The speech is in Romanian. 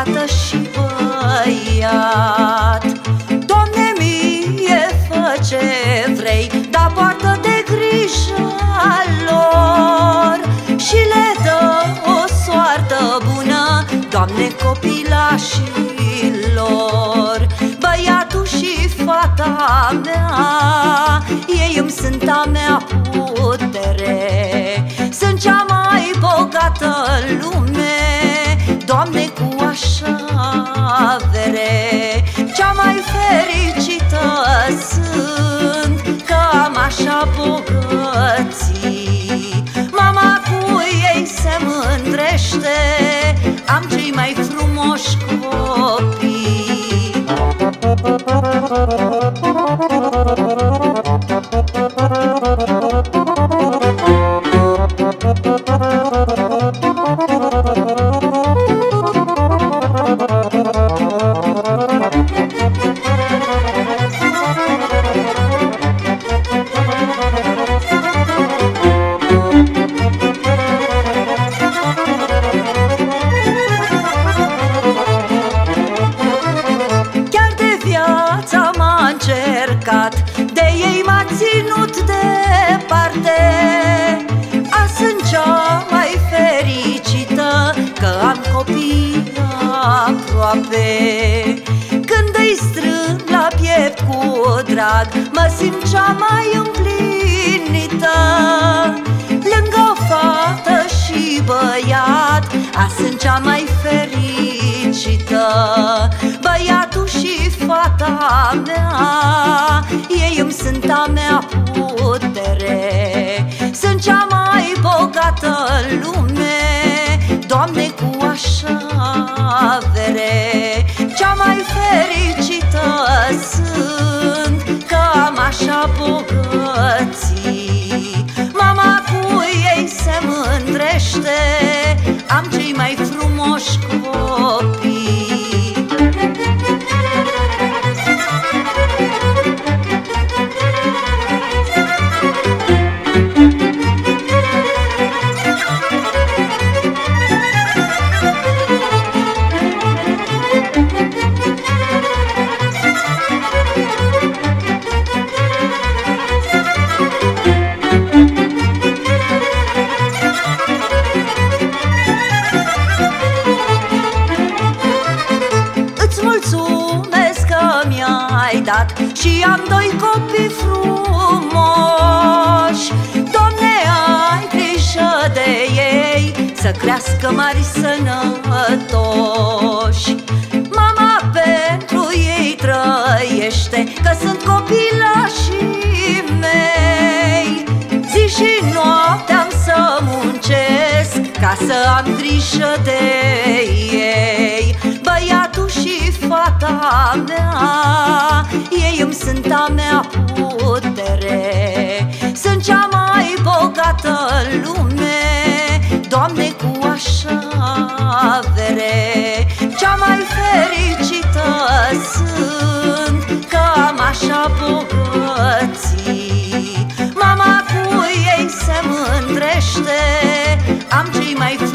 fată și băiat. Doamne, mie fă ce vrei, dar poartă de grija lor și le dă o soartă bună, Doamne, copilașilor. Băiatul și fata mea, ei îmi sunt a mea putere. Sunt cea mai bogată în lume, Doamne, cu așa avere. Cea mai fericită sunt, că am așa bogății. Mama cu ei se mândrește, am cei mai frumoși copii. De ei m-a ținut departe, azi sunt cea mai fericită, că am copii aproape. Când îi strâng la piept cu drag, mă simt cea mai împlinită. Lângă fată și băiat, azi sunt cea mai fericită. Băiatul și fata mea, ei îmi sunt a mea putere. Sunt cea mai bogată în lume, Doamne, cu așa avere. Cea mai fericită sunt, că am așa bogății. Mama cu ei se mândrește, am cei mai frumoși copii. Mulțumesc că mi-ai dat și am doi copii frumoși. Doamne, ai grijă de ei, să crească mari sănătoși. Mama pentru ei trăiește, că sunt copilașii mei. Zi și noapte am să muncesc, ca să am grijă de ei. Băiatul și fata mea, ei îmi sunt a mea putere. Sunt cea mai bogată în lume, Doamne, cu așa avere. Cea mai fericită sunt, că am așa bogății. Mama cu ei se mândrește, am cei mai